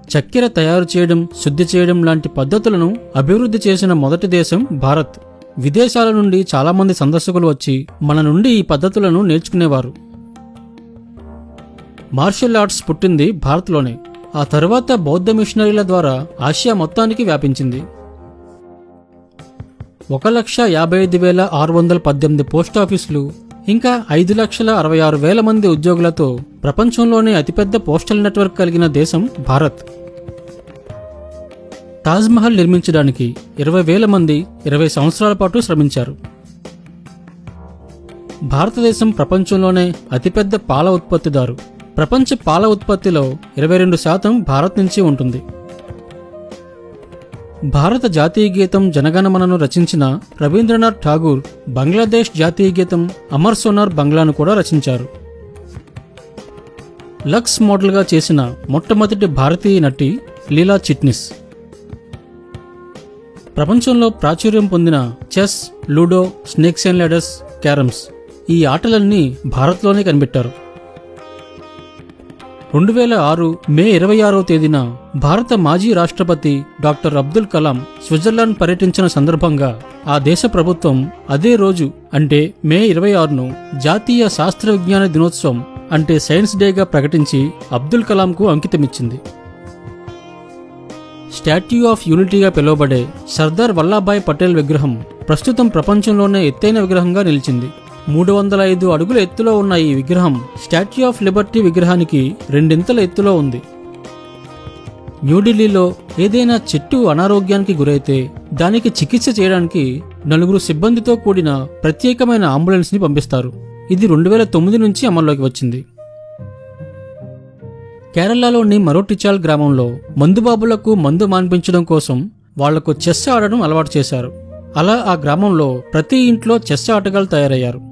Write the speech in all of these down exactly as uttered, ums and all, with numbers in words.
చక్కెర తయారు చేయడం, శుద్ధి చేయడం లాంటి పద్ధతులను అభివృద్ధి చేసిన మొదటి దేశం భారత్. విదేశాల నుండి చాలామంది సందర్శకులు వచ్చి మన నుండి ఈ పద్ధతులను నేర్చుకునేవారు. మార్షల్ ఆర్ట్స్ పుట్టింది భారత్లోనే. ఆ తరువాత బౌద్ధ మిషనరీల ద్వారా ఆసియా మొత్తానికి వ్యాపించింది. ఒక లక్ష యాభై ఐదు వేల ఆరు వందల పద్దెనిమిది పోస్టాఫీసులు, ఇంకా ఐదు లక్షల అరవై ఆరు వేల మంది ఉద్యోగులతో ప్రపంచంలోనే అతిపెద్ద పోస్టల్ నెట్వర్క్ కలిగిన దేశం భారత్. తాజ్మహల్ నిర్మించడానికి ఇరవై వేల మంది ఇరవై సంవత్సరాల పాటు శ్రమించారు. భారతదేశం ప్రపంచంలోనే అతిపెద్ద పాల ఉత్పత్తిదారు. ప్రపంచ పాల ఉత్పత్తిలో ఇరవై రెండు శాతం భారత్ నుంచి ఉంటుంది. భారత జాతీయ గీతం జనగణమనను రచించిన రవీంద్రనాథ్ ఠాగూర్ బంగ్లాదేశ్ జాతీయ గీతం అమర్ సోనార్ బంగ్లాను కూడా రచించారు. లక్స్ మోడల్గా చేసిన మొట్టమొదటి భారతీయ నటి లీలా చిట్నిస్. ప్రపంచంలో ప్రాచుర్యం పొందిన chess, ludo, snakes and ladders, carroms ఈ ఆటలన్నీ భారత్లోనే కనిపెట్టారు. రెండు వేల ఆరు మే ఇరవై ఆరవ తేదీన భారత మాజీ రాష్ట్రపతి డాక్టర్ అబ్దుల్ కలాం స్విట్జర్లాండ్ పర్యటించిన సందర్భంగా ఆ దేశ ప్రభుత్వం అదే రోజు అంటే మే ఇరవై ఆరును జాతీయ శాస్త్ర విజ్ఞాన దినోత్సవం అంటే సైన్స్ డేగా ప్రకటించి అబ్దుల్ కలాంకు అంకితమిచ్చింది. స్టాట్యూ ఆఫ్ యూనిటీగా పిలువబడే సర్దార్ వల్లభాయ్ పటేల్ విగ్రహం ప్రస్తుతం ప్రపంచంలోనే ఎత్తైన విగ్రహంగా నిలిచింది. మూడు వందల ఐదు అడుగుల ఎత్తులో ఉన్న ఈ విగ్రహం స్టాట్యూ ఆఫ్ లిబర్టీ విగ్రహానికి రెండింతల ఎత్తులో ఉంది. న్యూఢిల్లీలో ఏదైనా చెట్టు అనారోగ్యానికి గురైతే దానికి చికిత్స చేయడానికి నలుగురు సిబ్బందితో కూడిన ప్రత్యేకమైన అంబులెన్స్ ని పంపిస్తారు. ఇది రెండు వేల తొమ్మిది నుంచి అమల్లోకి వచ్చింది. కేరళలోని మరోటిచాల్ గ్రామంలో మందుబాబులకు మందు మాన్పించడం కోసం వాళ్లకు చెస్ ఆడడం అలవాటు చేశారు. అలా ఆ గ్రామంలో ప్రతి ఇంట్లో చెస్ ఆటగాళ్లు తయారయ్యారు.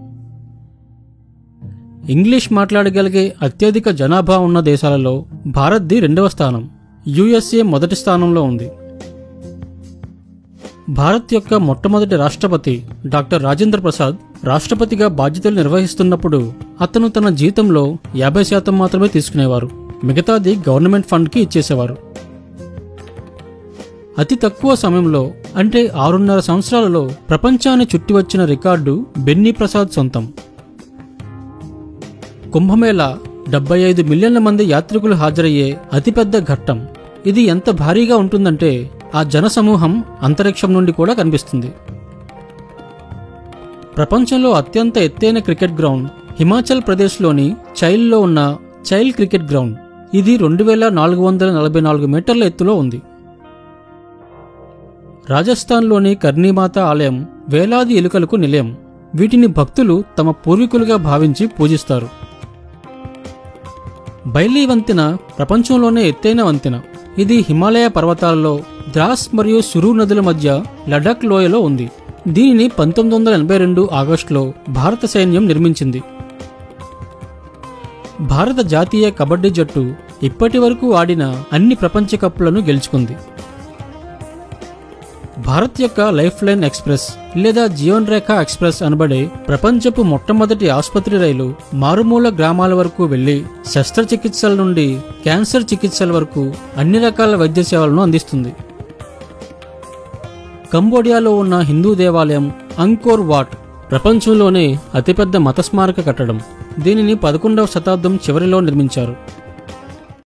ఇంగ్లీష్ మాట్లాడగలిగే అత్యధిక జనాభా ఉన్న దేశాలలో భారత్ది రెండవ స్థానం, యుఎస్ఏ మొదటి స్థానంలో ఉంది. భారత్ యొక్క మొట్టమొదటి రాష్ట్రపతి డాక్టర్ రాజేంద్ర ప్రసాద్ రాష్ట్రపతిగా బాధ్యతలు నిర్వహిస్తున్నప్పుడు అతను తన జీతంలో యాభై శాతం మాత్రమే తీసుకునేవారు. మిగతాది గవర్నమెంట్ ఫండ్కి ఇచ్చేసేవారు. అతి తక్కువ సమయంలో అంటే ఆరున్నర సంవత్సరాలలో ప్రపంచాన్ని చుట్టి వచ్చిన రికార్డు బెన్నీ ప్రసాద్ సొంతం. కుంభమేళా డెబ్బై ఐదు మిలియన్ల మంది యాత్రికులు హాజరయ్యే అతిపెద్ద ఘట్టం. ఇది ఎంత భారీగా ఉంటుందంటే ఆ జనసమూహం అంతరిక్షం నుండి కూడా కనిపిస్తుంది. ప్రపంచంలో అత్యంత ఎత్తైన క్రికెట్ గ్రౌండ్ హిమాచల్ ప్రదేశ్లోని చైల్లో ఉన్న చైల్ క్రికెట్ గ్రౌండ్. ఇది రెండు వేల నాలుగు వందల నలభై నాలుగు మీటర్ల ఎత్తులో ఉంది. రాజస్థాన్లోని కర్ణీమాత ఆలయం వేలాది ఎలుకలకు నిలయం. వీటిని భక్తులు తమ పూర్వీకులుగా భావించి పూజిస్తారు. బైలీ వంతెన ప్రపంచంలోనే ఎత్తైన వంతెన. ఇది హిమాలయ పర్వతాలలో ద్రాస్ మరియు సురు నదుల మధ్య లడాక్ లోయలో ఉంది. దీనిని పంతొమ్మిది వందల ఎనభై రెండు ఆగస్టులో భారత సైన్యం నిర్మించింది. భారత జాతీయ కబడ్డీ జట్టు ఇప్పటి వరకు ఆడిన అన్ని ప్రపంచ కప్పులను గెలుచుకుంది. భారత్ యొక్క లైఫ్ లైన్ ఎక్స్ప్రెస్ లేదా జీవన్ రేఖ ఎక్స్ప్రెస్ అనబడే ప్రపంచపు మొట్టమొదటి ఆసుపత్రి రైలు మారుమూల గ్రామాల వరకు వెళ్లి శస్త్రచికిత్సల నుండి క్యాన్సర్ చికిత్సల వరకు అన్ని రకాల వైద్య సేవలను అందిస్తుంది. కంబోడియాలో ఉన్న హిందూ దేవాలయం అంకోర్ వాట్ ప్రపంచంలోనే అతిపెద్ద మత స్మారక కట్టడం. దీనిని పదకొండవ శతాబ్దం చివరిలో నిర్మించారు.